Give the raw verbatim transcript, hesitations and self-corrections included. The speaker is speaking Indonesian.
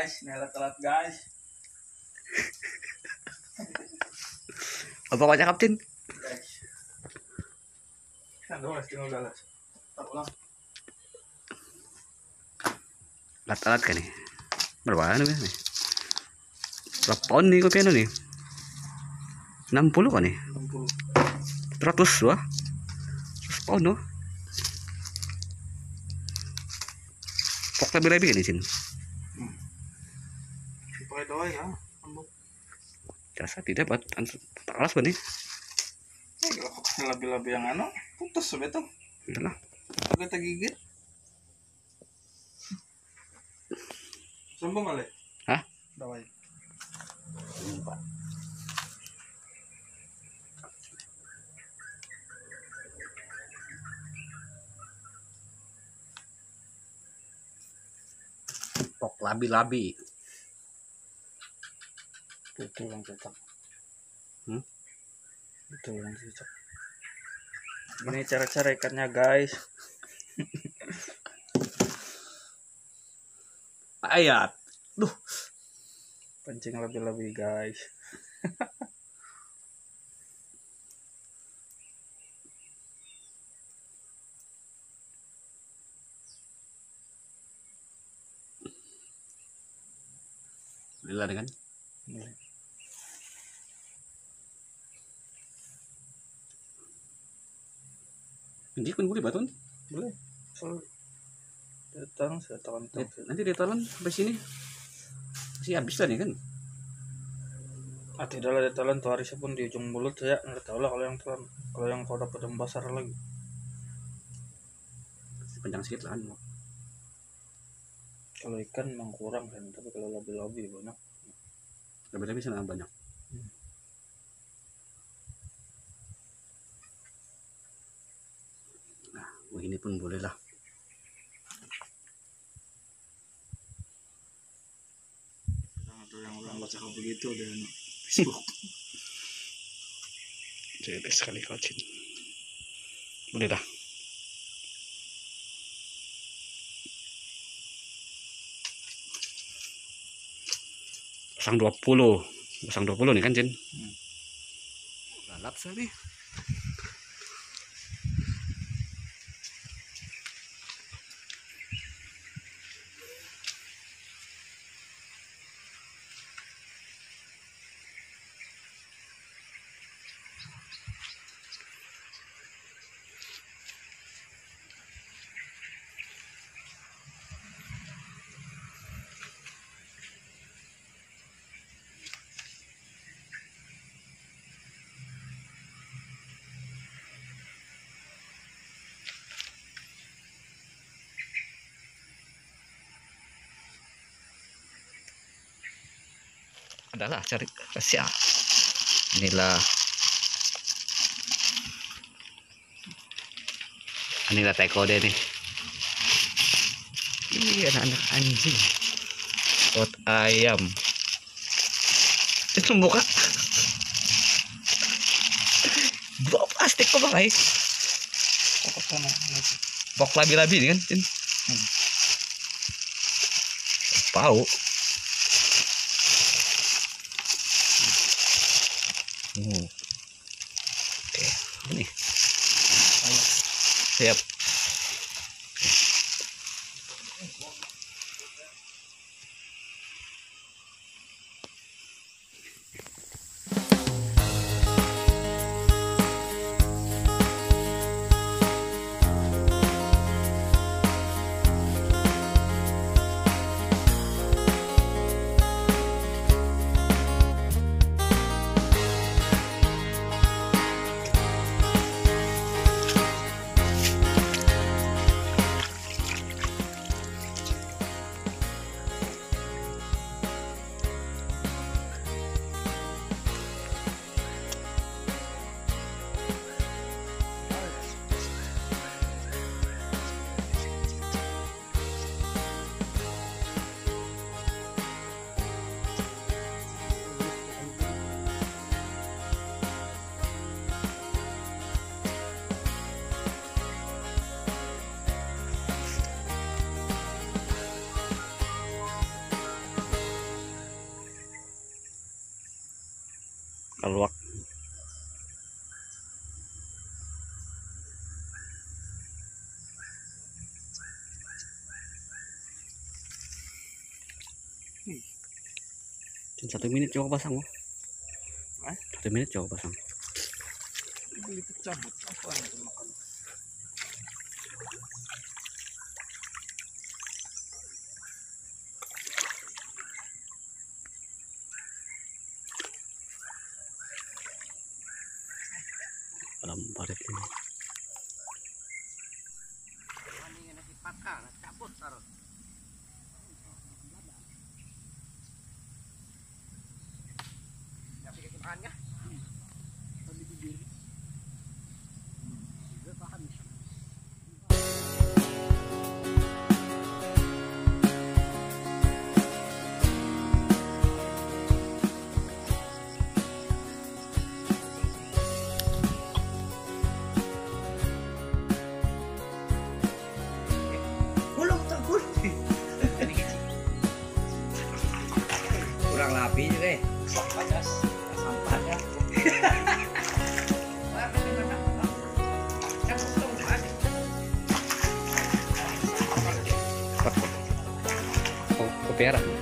guys, nelat-telat guys. Apa kau cakap, Cin? Guys. Kan doang tinggal galas. Tak ulang. Lat-lat kan nih. Berapa nih? Berapa pound nih kopi nih? enam puluh kan nih? enam puluh. seratus wah. seratus pound loh. Pok lebih-lebih kan nih, Cin? Hmm. Pakai doa ya, ambok. Jasa tidak buat tak kelas nih. Ya kalau lebih-lebih yang anu, putus sebetul. Udahlah. Kita gigit. Sombong kali? Hah? Dawai. Lupa. Pok labi-labi. Betul yang cocok. Hmm? Betul yang cocok. Ini cara-cara ikannya guys. Ayat. Duh. Pancing lebih-lebih guys. Lila kan? Boleh. Ini kan boleh batun? Boleh. So, datang saya tahun Nanti dia telan sampai sini. Masih habis lah nih kan? Ah tidak lah dia telan tuh hari pun di ujung mulut saya nggak tahu lah kalau yang telan. Kalau yang kau dapat yang besar lagi. Panjang sedikit lah kan? Kalau ikan memang kurang kan, tapi kalau lebih-lebih banyak. Lebih-lebih sana banyak. Hmm. Nah, ini pun boleh lah. Ada yang orang baca begitu dan Facebook. Jadi sekali kau Cin. Boleh dah. Pasang dua puluh. Pasang dua puluh nih kan, Cin? Hmm. Lalap saya nih. Adalah cari rahasia. Inilah inilah teko deh nih. Ini anak-anak anjing. Pot ayam. Itu muka. Bawa plastik kok pakai. Pok labi-labi nih kan, Cin? Hmm. Bau. Hmm. Oke, ini siap. Keluak. Satu menit coba pasang, oh. Eh? Satu menit coba pasang. Beli kecabut apa yang makan? Dalam parit ini. Kurang lebih juga ya. Sampahnya. Oh, kopiara.